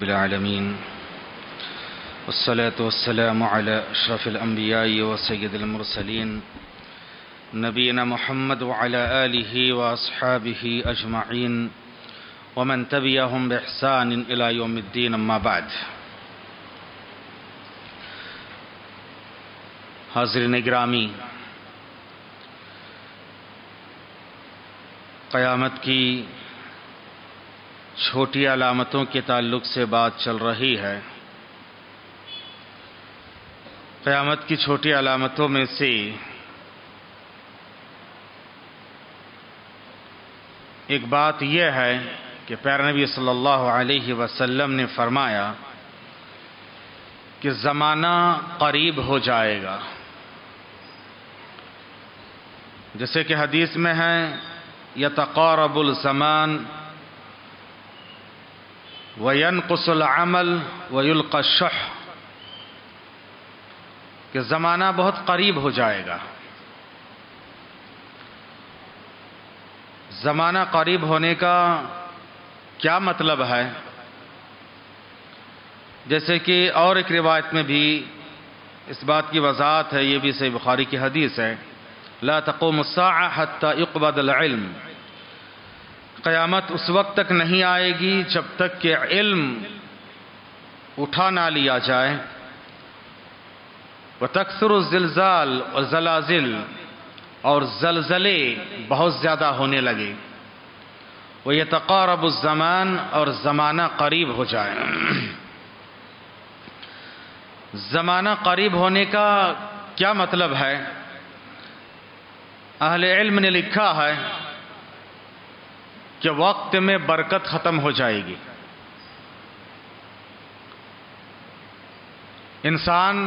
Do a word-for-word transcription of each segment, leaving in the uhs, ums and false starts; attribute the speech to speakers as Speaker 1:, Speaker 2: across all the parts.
Speaker 1: العالمين والصلاة والسلام على أشرف الأنبياء وسيد المرسلين نبينا محمد وعلى آله وأصحابه أجمعين ومن تبعهم بإحسان إلى يوم الدين أما بعد. حاضرین گرامی، قیامت کی چھوٹی علامتوں کے تعلق سے بات چل رہی ہے. قیامت کی چھوٹی علامتوں میں سے ایک بات یہ ہے کہ پیارے نبی صلی اللہ علیہ وسلم نے فرمایا کہ زمانہ قریب ہو جائے گا. جیسے کہ حدیث میں ہے یتقارب الزمان وینقص العمل ویلقى الشح، کہ زمانہ بہت قریب ہو جائے گا. زمانہ قریب ہونے کا کیا مطلب ہے؟ جیسے کہ اور ایک روایت میں بھی اس بات کی وضاحت ہے، یہ بھی صحیح بخاری کی حدیث ہے، لا تقوم الساعة حتى يقبض العلم، قیامت اس وقت تک نہیں آئے گی جب تک کہ علم اٹھا نہ لیا جائے. وتکثر الزلزال والزلازل، اور زلزلے بہت زیادہ ہونے لگے. ویتقارب الزمان، اور زمانہ قریب ہو جائے. زمانہ قریب ہونے کا کیا مطلب ہے؟ اہل علم نے لکھا ہے کہ وقت میں برکت ختم ہو جائے گی. انسان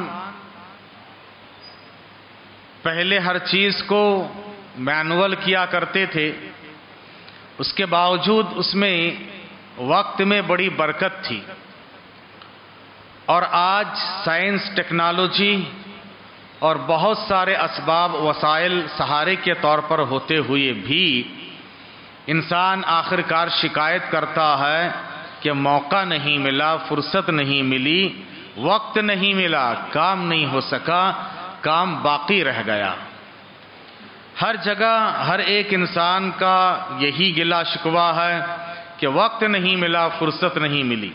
Speaker 1: پہلے ہر چیز کو مینول کیا کرتے تھے، اس کے باوجود اس میں وقت میں بڑی برکت تھی. اور آج سائنس، ٹیکنالوجی اور بہت سارے اسباب وسائل سہارے کے طور پر ہوتے ہوئے بھی انسان آخرکار شکایت کرتا ہے کہ موقع نہیں ملا، فرصت نہیں ملی، وقت نہیں ملا، کام نہیں ہو سکا، کام باقی رہ گیا. ہر جگہ ہر ایک انسان کا یہی گلہ شکوہ ہے کہ وقت نہیں ملا، فرصت نہیں ملی.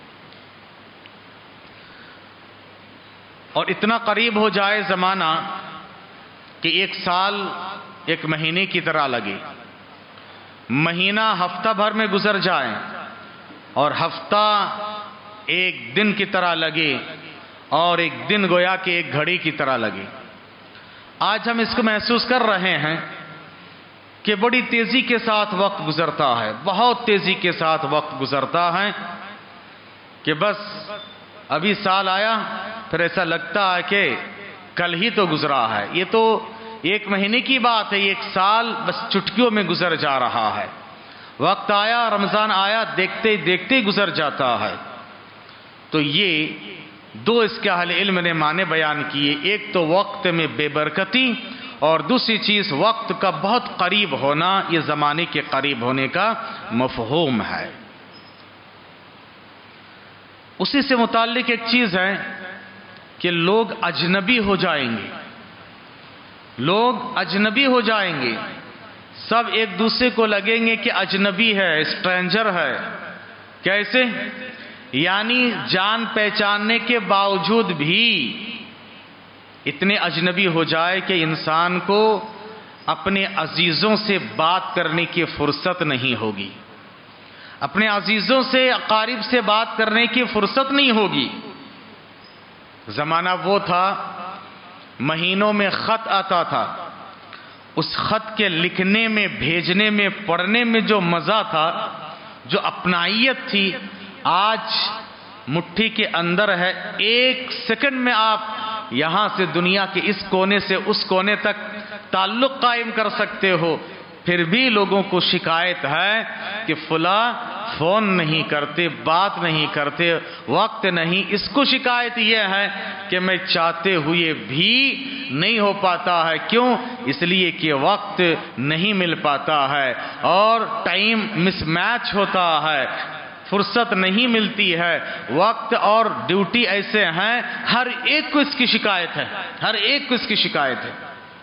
Speaker 1: اور اتنا قریب ہو جائے زمانہ کہ ایک سال ایک مہینے کی طرح لگے، مہینہ ہفتہ بھر میں گزر جائے، اور ہفتہ ایک دن کی طرح لگے، اور ایک دن گویا کہ ایک گھڑی کی طرح لگے. آج ہم اس کو محسوس کر رہے ہیں کہ بڑی تیزی کے ساتھ وقت گزرتا ہے، بہت تیزی کے ساتھ وقت گزرتا ہے کہ بس ابھی سال آیا، پھر ایسا لگتا ہے کہ کل ہی تو گزرا ہے. یہ تو ایک مہینے کی بات ہے، ایک سال بس چٹکیوں میں گزر جا رہا ہے. وقت آیا، رمضان آیا، دیکھتے دیکھتے گزر جاتا ہے. تو یہ دو اس کے اہل علم نے معنی بیان کیے، ایک تو وقت میں بے برکتی، اور دوسری چیز وقت کا بہت قریب ہونا. یہ زمانے کے قریب ہونے کا مفہوم ہے. اسی سے متعلق ایک چیز ہے کہ لوگ اجنبی ہو جائیں گے. لوگ اجنبی ہو جائیں گے، سب ایک دوسرے کو لگیں گے کہ اجنبی ہے، اسٹرینجر ہے. کیسے؟ یعنی جان پہچاننے کے باوجود بھی اتنے اجنبی ہو جائے کہ انسان کو اپنے عزیزوں سے بات کرنے کی فرصت نہیں ہوگی، اپنے عزیزوں سے، اقارب سے بات کرنے کی فرصت نہیں ہوگی. زمانہ وہ تھا مہینوں میں خط آتا تھا، اس خط کے لکھنے میں، بھیجنے میں، پڑھنے میں جو مزہ تھا، جو اپنائیت تھی، آج مٹھی کے اندر ہے. ایک سیکنڈ میں آپ یہاں سے دنیا کے اس کونے سے اس کونے تک تعلق قائم کر سکتے ہو. پھر بھی لوگوں کو شکایت ہے کہ فلاں فون نہیں کرتے، بات نہیں کرتے، وقت نہیں. اس کو شکایت یہ ہے کہ میں چاہتے ہوئے بھی نہیں ہو پاتا ہے. کیوں؟ اس لیے کہ وقت نہیں مل پاتا ہے اور ٹائم مس میچ ہوتا ہے. فرصت نہیں ملتی ہے. وقت اور ڈیوٹی ایسے ہیں، ہر ایک کو اس کی شکایت ہے، ہر ایک کو اس کی شکایت ہے.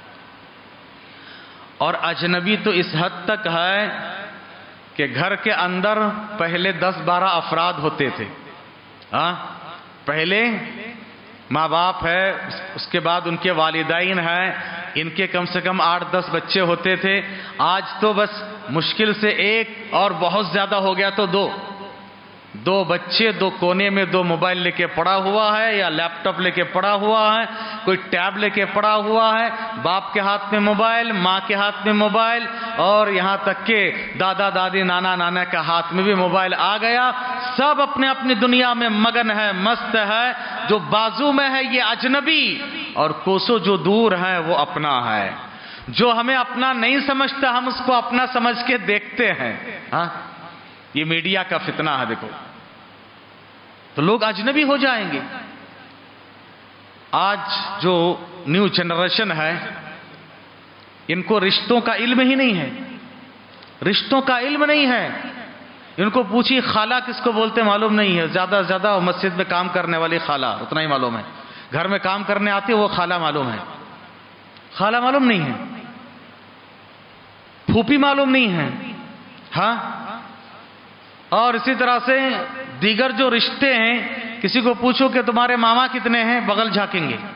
Speaker 1: اور اجنبی تو اس حد تک ہے کہ گھر کے اندر پہلے دس بارہ افراد ہوتے تھے. ہاں پہلے ماں باپ ہے، اس کے بعد ان کے والدین ہیں، ان کے کم سے کم آٹھ دس بچے ہوتے تھے. آج تو بس مشکل سے ایک، اور بہت زیادہ ہو گیا تو دو دو بچے دو کونے میں دو موبائل لے کے پڑا ہوا ہے، یا لیپ ٹاپ لے کے پڑا ہوا ہے، کوئی ٹیب لے کے پڑا ہوا ہے. باپ کے ہاتھ میں موبائل، ماں کے ہاتھ میں موبائل، اور یہاں تک کہ دادا دادی نانا نانا کے ہاتھ میں بھی موبائل آ گیا. سب اپنے اپنی دنیا میں مگن ہے، مست ہے. جو بازو میں ہے یہ اجنبی، اور کوسوں جو دور ہے وہ اپنا ہے. جو ہمیں اپنا نہیں سمجھتا ہم اس کو اپنا سمجھ کے دیکھتے ہیں. ہاں یہ میڈیا کا فتنہ ہے. دیکھو تو لوگ اجنبی ہو جائیں گے. آج جو نیو جنریشن ہے ان کو رشتوں کا علم ہی نہیں ہے، رشتوں کا علم نہیں ہے. ان کو پوچھی خالہ کس کو بولتے معلوم نہیں ہے. زیادہ سے زیادہ مسجد میں کام کرنے والی خالہ اتنا ہی معلوم ہے. گھر میں کام کرنے آتی ہے وہ خالہ معلوم ہے، خالہ معلوم نہیں ہے، پھوپھی معلوم نہیں ہے. ہاں اور اسی طرح سے دیگر جو رشتے ہیں، کسی کو پوچھو کہ تمہارے ماما کتنے ہیں، بغل جھانکیں گے.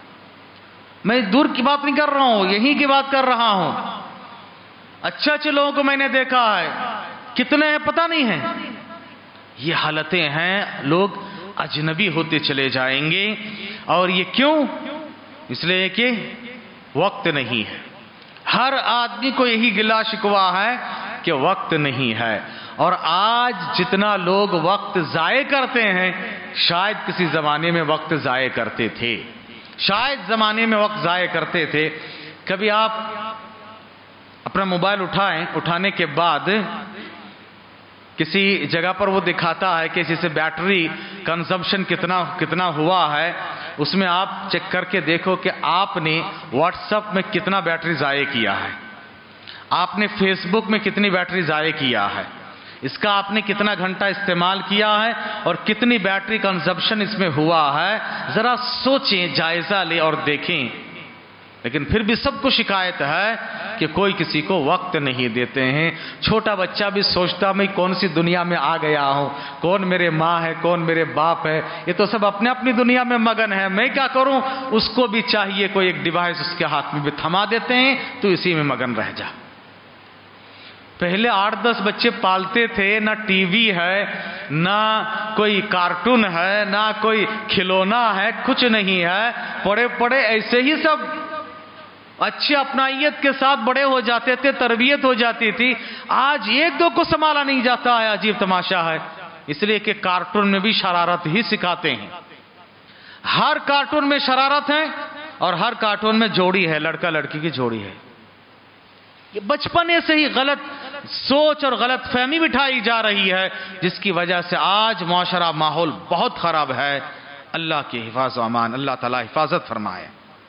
Speaker 1: میں دور کی بات نہیں کر رہا ہوں، یہیں کی بات کر رہا ہوں. اچھا اچھے لوگوں کو میں نے دیکھا ہے، کتنے ہیں پتہ نہیں ہے. یہ حالتیں ہیں، لوگ اجنبی ہوتے چلے جائیں گے. اور یہ کیوں؟ اس لیے کہ وقت نہیں ہے. ہر آدمی کو یہی گلہ شکوہ ہے کہ وقت نہیں ہے. اور آج جتنا لوگ وقت ضائع کرتے ہیں، شاید کسی زمانے میں وقت ضائع کرتے تھے، شاید زمانے میں وقت ضائع کرتے تھے. کبھی آپ اپنا موبائل اٹھائیں، اٹھانے کے بعد کسی جگہ پر وہ دکھاتا ہے کہ جیسے بیٹری کنزمپشن کتنا کتنا ہوا ہے. اس میں آپ چیک کر کے دیکھو کہ آپ نے واٹس ایپ میں کتنا بیٹری ضائع کیا ہے، آپ نے فیس بک میں کتنی بیٹری ضائع کیا ہے، اس کا آپ نے کتنا گھنٹہ استعمال کیا ہے، اور کتنی بیٹری کنزمپشن اس میں ہوا ہے. ذرا سوچیں، جائزہ لیں اور دیکھیں. لیکن پھر بھی سب کو شکایت ہے کہ کوئی کسی کو وقت نہیں دیتے ہیں. چھوٹا بچہ بھی سوچتا میں کون سی دنیا میں آ گیا ہوں، کون میرے ماں ہے، کون میرے باپ ہے. یہ تو سب اپنے اپنی دنیا میں مگن ہے، میں کیا کروں. اس کو بھی چاہیے کوئی ایک ڈیوائس اس کے ہاتھ میں بھی تھما دیتے ہیں تو اسی میں مگن رہ جا. پہلے آٹھ دس بچے پالتے تھے، نہ ٹی وی ہے، نہ کوئی کارٹون ہے، نہ کوئی کھلونا ہے، کچھ نہیں ہے. پڑے پڑے ایسے ہی سب اچھی اپنائیت کے ساتھ بڑے ہو جاتے تھے، تربیت ہو جاتی تھی. آج ایک دو کو سنبھالا نہیں جاتا ہے. عجیب تماشا ہے. اس لیے کہ کارٹون میں بھی شرارت ہی سکھاتے ہیں. ہر کارٹون میں شرارت ہے، اور ہر کارٹون میں جوڑی ہے، لڑکا لڑکی کی جوڑی ہے. یہ بچپنے سے ہی غلط سوچ اور غلط فہمی بٹھائی جا رہی ہے، جس کی وجہ سے آج معاشرہ ماحول بہت خراب ہے. اللہ کی حفاظ و امان، اللہ تعالی حفاظت فرمائے.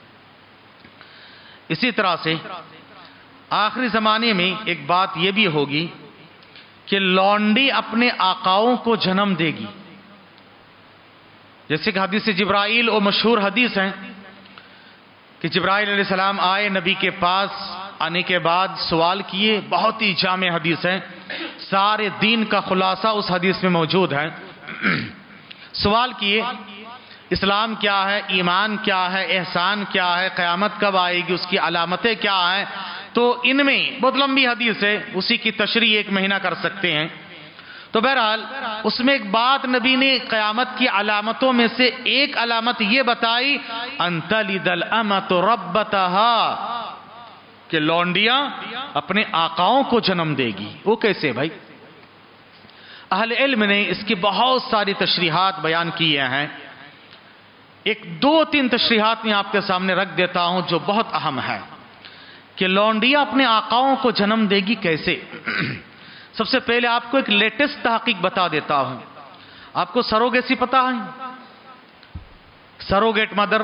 Speaker 1: اسی طرح سے آخری زمانے میں ایک بات یہ بھی ہوگی کہ لونڈی اپنے آقاؤں کو جنم دے گی. جیسے کہ حدیث جبرائیل اور مشہور حدیث ہیں کہ جبرائیل علیہ السلام آئے نبی کے پاس. آنے کے بعد سوال کیے، بہت ہی جامع حدیث ہے، سارے دین کا خلاصہ اس حدیث میں موجود ہے. سوال کیے اسلام کیا ہے، ایمان کیا ہے، احسان کیا ہے، قیامت کب آئے گی، اس کی علامتیں کیا ہیں. تو ان میں بہت لمبی حدیث ہے، اسی کی تشریح ایک مہینہ کر سکتے ہیں. تو بہرحال اس میں ایک بات نبی نے قیامت کی علامتوں میں سے ایک علامت یہ بتائی، ان تلد الامۃ ربتہا، کہ لونڈیاں اپنے آقاؤں کو جنم دے گی. وہ کیسے بھائی؟ اہل علم نے اس کی بہت ساری تشریحات بیان کیے ہیں. ایک دو تین تشریحات میں آپ کے سامنے رکھ دیتا ہوں جو بہت اہم ہے کہ لونڈیاں اپنے آقاؤں کو جنم دے گی کیسے. سب سے پہلے آپ کو ایک لیٹسٹ تحقیق بتا دیتا ہوں. آپ کو سروگیسی پتا ہے؟ سروگیٹ مدر،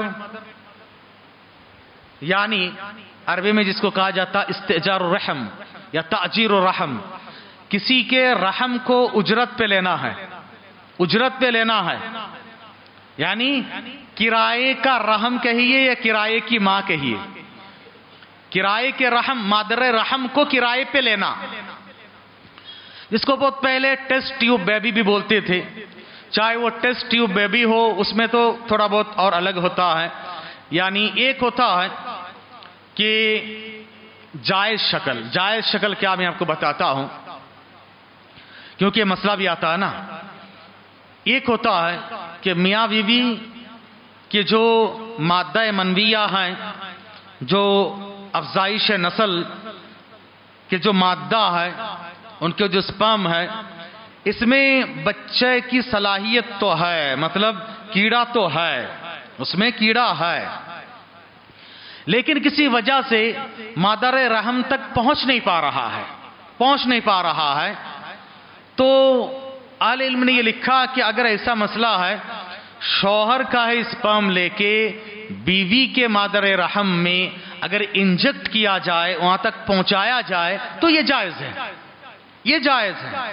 Speaker 1: یعنی عربی میں جس کو کہا جاتا استئجار الرحم یا تأجیر الرحم، किसी के रहम को उजरत पे लेना है, उजरत पे लेना है, यानी किराए का रहम कहिए या किराए की मां कहिए, किराए के रहम, मादर रहम को किराए पे लेना, जिसको बहुत पहले टेस्ट ट्यूब बेबी भी बोलते थे। चाहे वो टेस्ट ट्यूब बेबी हो, उसमें तो थोड़ा बहुत और अलग होता है। यानी एक होता है कि जायज शक्ल, जायज शक्ल क्या मैं आपको बताता हूं, क्योंकि मसला भी आता है ना। एक होता है कि मियाँ बीवी के जो मादा मनविया हैं, जो अफजाइश नस्ल के जो मादा है, उनके जो स्पर्म है, इसमें बच्चे की सलाहियत तो है, मतलब कीड़ा तो है, उसमें कीड़ा है, लेकिन किसी वजह से मादर रहम तक पहुंच नहीं पा रहा है, पहुंच नहीं पा रहा है। तो आले इल्म ने यह लिखा कि अगर ऐसा मसला है, शौहर का है स्पर्म लेके बीवी के मादर रहम में अगर इंजेक्ट किया जाए, वहां तक पहुंचाया जाए, तो यह जायज है, यह जायज है।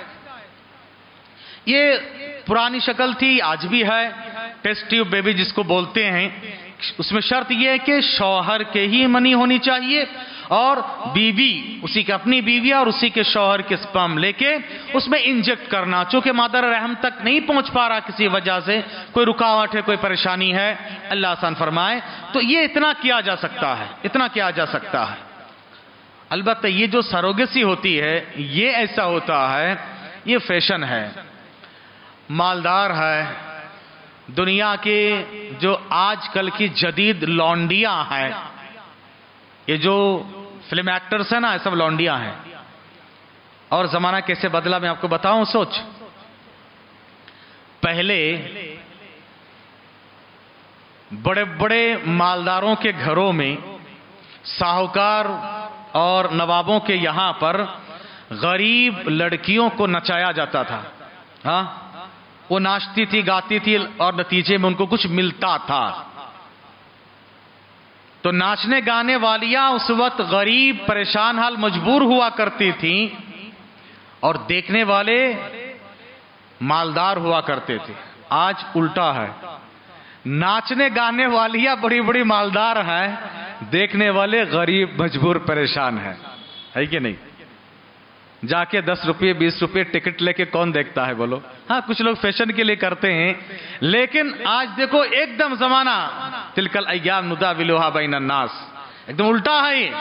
Speaker 1: ये पुरानी शक्ल थी, आज भी है, टेस्ट ट्यूब बेबी जिसको बोलते हैं। उसमें शर्त यह है कि शौहर के ही मनी होनी चाहिए और बीवी, उसी के अपनी बीवी और उसी के शौहर के स्पर्म लेके उसमें इंजेक्ट करना। चूंकि मादर रहम तक नहीं पहुंच पा रहा, किसी वजह से कोई रुकावट है, कोई परेशानी है, अल्लाह आसान फरमाए, तो ये इतना किया जा सकता है, इतना किया जा सकता है। अलबत्ता ये जो सरोगेसी होती है, ये ऐसा होता है, ये फैशन है, मालदार है। दुनिया के जो आजकल की जदीद लौंडियां हैं, ये जो फिल्म एक्टर्स हैं ना, ये सब लौंडियां हैं। और जमाना कैसे बदला मैं आपको बताऊं, सोच। पहले बड़े बड़े मालदारों के घरों में, साहूकार और नवाबों के यहां पर गरीब लड़कियों को नचाया जाता था। हाँ, वो नाचती थी, गाती थी और नतीजे में उनको कुछ मिलता था। तो नाचने गाने वालियां उस वक्त गरीब, परेशान हाल, मजबूर हुआ करती थी और देखने वाले मालदार हुआ करते थे। आज उल्टा है, नाचने गाने वालियां बड़ी बड़ी मालदार हैं, देखने वाले गरीब, मजबूर, परेशान हैं, है कि नहीं? जाके दस रुपये बीस रुपये टिकट लेके कौन देखता है बोलो? हाँ, कुछ लोग फैशन के लिए करते हैं, लेकिन आज देखो एकदम जमाना तिलकल अय्याम नुदाविलुहा बैनन नास, एकदम उल्टा है ये।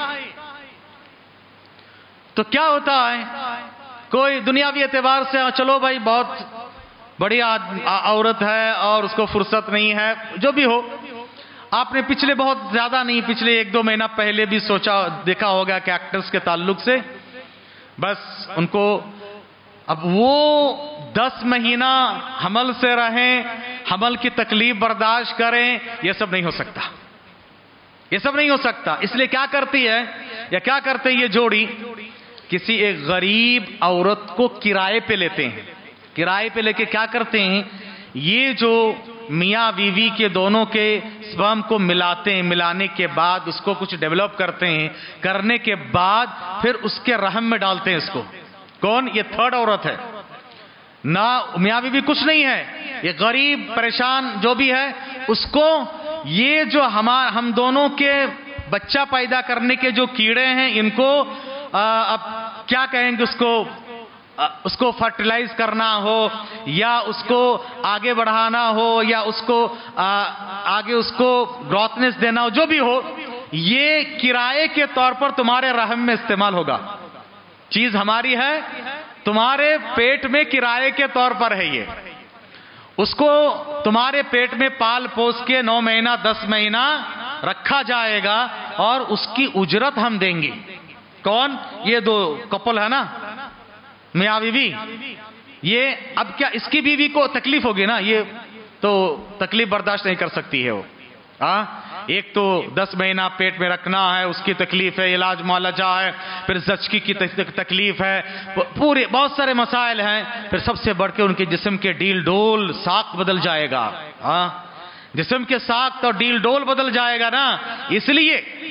Speaker 1: तो क्या होता है, कोई दुनियावी एतबार से चलो भाई बहुत बढ़िया औरत है और उसको फुर्सत नहीं है, जो भी हो, आपने पिछले बहुत ज्यादा नहीं, पिछले एक दो महीना पहले भी सोचा देखा होगा कि एक्टर्स के ताल्लुक से बस उनको अब वो दस महीना हमल से रहें, हमल की तकलीफ बर्दाश्त करें, यह सब नहीं हो सकता, यह सब नहीं हो सकता। इसलिए क्या करती है या क्या करते हैं ये जोड़ी, किसी एक गरीब औरत को किराए पे लेते हैं। किराए पे लेके क्या करते हैं, ये जो मियाँ बीवी के दोनों के स्पर्म को मिलाते हैं, मिलाने के बाद उसको कुछ डेवलप करते हैं, करने के बाद फिर उसके रहम में डालते हैं इसको। कौन? ये थर्ड औरत है ना, मियाँ बीवी कुछ नहीं है, ये गरीब परेशान जो भी है, उसको ये जो हमार हम दोनों के बच्चा पैदा करने के जो कीड़े हैं, इनको आ, अब क्या कहेंगे उसको, उसको फर्टिलाइज करना हो या उसको आगे बढ़ाना हो या उसको आ, आगे उसको ग्रोथनेस देना हो, जो भी हो, ये किराए के तौर पर तुम्हारे रहम में इस्तेमाल होगा। चीज हमारी है, तुम्हारे पेट में किराए के तौर पर है ये। उसको तुम्हारे पेट में पाल पोस के नौ महीना दस महीना रखा जाएगा और उसकी उजरत हम देंगे। कौन? ये दो कपल है ना, मियाँ बीवी। ये अब क्या इसकी बीवी को तकलीफ होगी ना, ये तो तकलीफ बर्दाश्त नहीं कर सकती है वो। हाँ, एक तो दस महीना पेट में रखना है, उसकी तकलीफ है, इलाज मुआलजा है, फिर जचकी की तकलीफ है, पूरे बहुत सारे मसाइल हैं। फिर सबसे बढ़ के उनके जिस्म के डील डोल साख बदल जाएगा। हाँ, जिस्म के साख तो डील डोल बदल जाएगा ना, इसलिए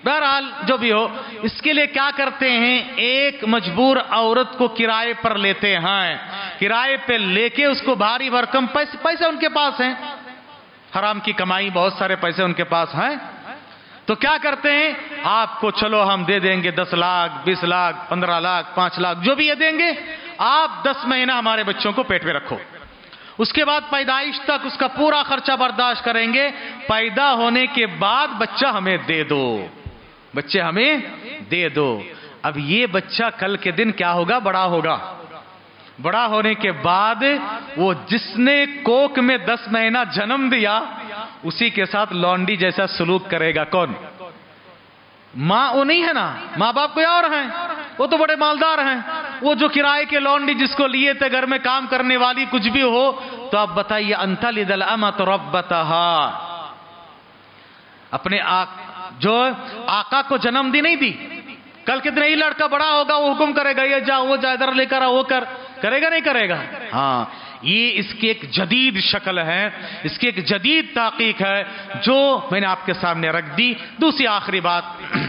Speaker 1: بہرحال جو بھی ہو، اس کے لیے کیا کرتے ہیں، ایک مجبور عورت کو کرائے پر لیتے ہیں، کرائے پہ لے کے اس کو بھاری بھرکم پیسے پیسے ان کے پاس ہیں، حرام کی کمائی، بہت سارے پیسے ان کے پاس ہیں، تو کیا کرتے ہیں، آپ کو چلو ہم دے دیں گے دس لاکھ بیس لاکھ پندرہ لاکھ پانچ لاکھ جو بھی یہ دیں گے، آپ دس مہینہ ہمارے بچوں کو پیٹ میں رکھو، اس کے بعد پیدائش تک اس کا پورا خرچہ برداشت کریں گے، پیدا ہونے کے بعد بچہ ہمیں دے دو، بچے ہمیں دے دو۔ اب یہ بچہ کل کے دن کیا ہوگا، بڑا ہوگا، بڑا ہونے کے بعد وہ جس نے کوک میں دس مہینہ جنم دیا اسی کے ساتھ لونڈی جیسا سلوک کرے گا۔ کون؟ ماں وہ نہیں ہے نا، ماں باپ کوئی اور ہیں، وہ تو بڑے مالدار ہیں، وہ جو کرائے کے لونڈی جس کو لیے تھے گھر میں کام کرنے والی کچھ بھی ہو، تو آپ بتائیے انتلد الامۃ ربتہا، اپنے آقا جو آقا کو جنم دی نہیں دی، کل کتنے ہی لڑکا بڑا ہوگا وہ حکم کرے گا یہ جا وہ جا ادھر لے کر وہ کر، کرے گا نہیں کرے گا؟ ہاں، یہ اس کی ایک جدید شکل ہے، اس کی ایک جدید تحقیق ہے جو میں نے آپ کے سامنے رکھ دی۔ دوسری آخری بات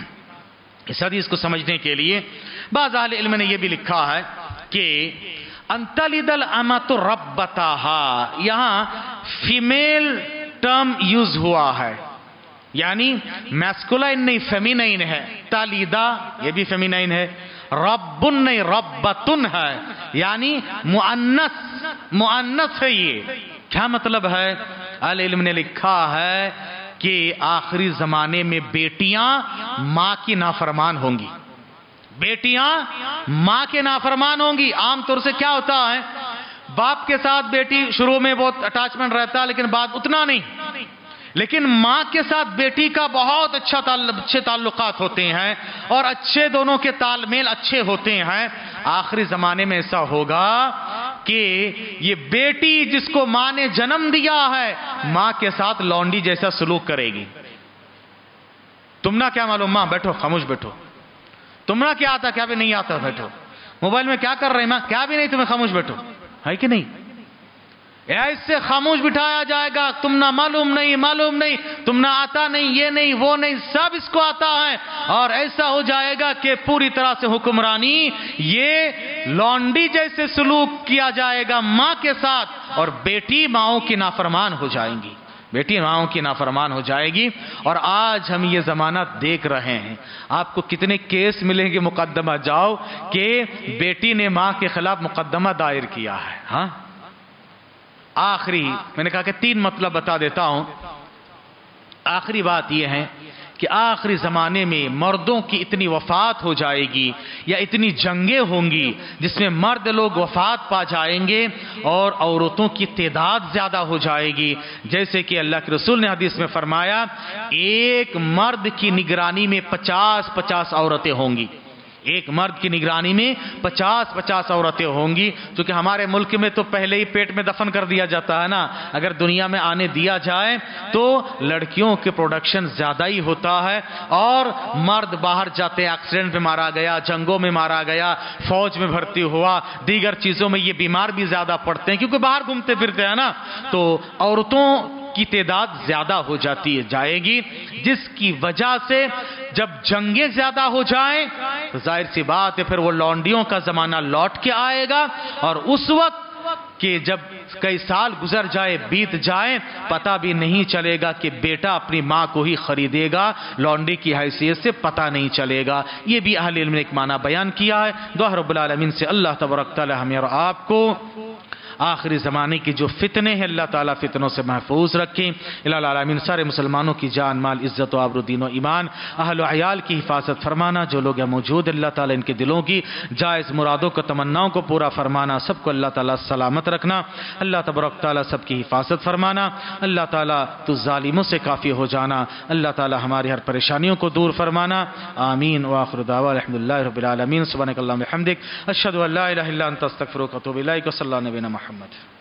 Speaker 1: اس حدیث کو سمجھنے کے لیے بعض اہل علم نے یہ بھی لکھا ہے کہ انتلد الامۃ ربتہا، یہاں فیمیل ٹرم یوز ہوا ہے، یعنی میسکولائن نہیں فیمینائن ہے، تالیدہ یہ بھی فیمینائن ہے، ربن نہیں ربتن ہے، یعنی مؤنث مؤنث ہے۔ یہ کیا مطلب ہے؟ اہل علم نے لکھا ہے کہ آخری زمانے میں بیٹیاں ماں کی نافرمان ہوں گی، بیٹیاں ماں کے نافرمان ہوں گی۔ عام طور سے کیا ہوتا ہے، باپ کے ساتھ بیٹی شروع میں بہت اٹیچمنٹ رہتا ہے لیکن بعد اتنا نہیں، لیکن ماں کے ساتھ بیٹی کا بہت اچھا اچھے تعلقات ہوتے ہیں اور اچھے دونوں کے تال میل اچھے ہوتے ہیں۔ آخری زمانے میں ایسا ہوگا کہ یہ بیٹی جس کو ماں نے جنم دیا ہے ماں کے ساتھ لونڈی جیسا سلوک کرے گی۔ تم نہ کیا معلوم، ماں بیٹھو خاموش بیٹھو، تم نہ کیا آتا، کیا بھی نہیں آتا بیٹھو، موبائل میں کیا کر رہے ہیں ماں، کیا بھی نہیں تمہیں خاموش بیٹھو، ہے کہ نہیں؟ ایسے خاموش بٹھایا جائے گا، تم نہ معلوم نہیں معلوم نہیں، تم نہ آتا نہیں، یہ نہیں وہ نہیں، سب اس کو آتا ہے، اور ایسا ہو جائے گا کہ پوری طرح سے حکمرانی یہ لونڈی جیسے سلوک کیا جائے گا ماں کے ساتھ، اور بیٹی ماؤں کی نافرمان ہو جائیں گی، بیٹی ماؤں کی نافرمان ہو جائے گی۔ اور آج ہم یہ زمانہ دیکھ رہے ہیں، آپ کو کتنے کیس ملیں گے، مقدمہ جاؤ کہ بیٹی نے ماں کے خلاف مقدمہ دائر کیا ہے۔ ہاں، آخری میں نے کہا کہ تین مطلب بتا دیتا ہوں۔ آخری بات یہ ہے کہ آخری زمانے میں مردوں کی اتنی وفات ہو جائے گی یا اتنی جنگیں ہوں گی جس میں مرد لوگ وفات پا جائیں گے اور عورتوں کی تعداد زیادہ ہو جائے گی، جیسے کہ اللہ کے رسول نے حدیث میں فرمایا ایک مرد کی نگرانی میں پچاس پچاس عورتیں ہوں گی، ایک مرد کی نگرانی میں پچاس پچاس عورتیں ہوں گی، چونکہ ہمارے ملک میں تو پہلے ہی پیٹ میں دفن کر دیا جاتا ہے نا، اگر دنیا میں آنے دیا جائے تو لڑکیوں کے پروڈکشن زیادہ ہی ہوتا ہے، اور مرد باہر جاتے ایکسیڈنٹ میں مارا گیا، جنگوں میں مارا گیا، فوج میں بھرتی ہوا، دیگر چیزوں میں یہ بیمار بھی زیادہ پڑتے ہیں کیونکہ باہر گھومتے پھرتے ہیں نا، تو عورتوں کی تعداد زیادہ ہو جاتی ہے جائے گی، جس کی وجہ سے جب جنگیں زیادہ ہو جائیں تو ظاہر سی بات ہے پھر وہ لونڈیوں کا زمانہ لوٹ کے آئے گا، اور اس وقت کہ جب کئی سال گزر جائے بیت جائیں پتہ بھی نہیں چلے گا کہ بیٹا اپنی ماں کو ہی خریدے گا، لونڈی کی حیثیت سے پتہ نہیں چلے گا۔ یہ بھی اہل علم نے ایک معنی بیان کیا ہے۔ دعا رب العالمین سے اللہ تبارک تعالی ہمیں اور آپ کو آخری زمانے کی جو فتنے ہیں اللہ تعالیٰ فتنوں سے محفوظ رکھیں۔ الہ العالمین سارے مسلمانوں کی جان مال عزت و آبرو دین و ایمان اہل و عیال کی حفاظت فرمانا، جو لوگ موجود اللہ تعالیٰ ان کے دلوں کی جائز مرادوں کو تمناؤں کو پورا فرمانا، سب کو اللہ تعالیٰ سلامت رکھنا، اللہ تبارک تعالیٰ سب کی حفاظت فرمانا، اللہ تعالیٰ تو ظالموں سے کافی ہو جانا، اللہ تعالیٰ ہماری ہر پریشانیوں کو دور فرمانا، آمین وآخر دعوانا الحمدللہ رب العالمین، سبحانک اللہم وبحمدک، اشہدو ان لا الہ الا انت استغفرک و اتوب الیک، صلی اللہ نبینا محمد۔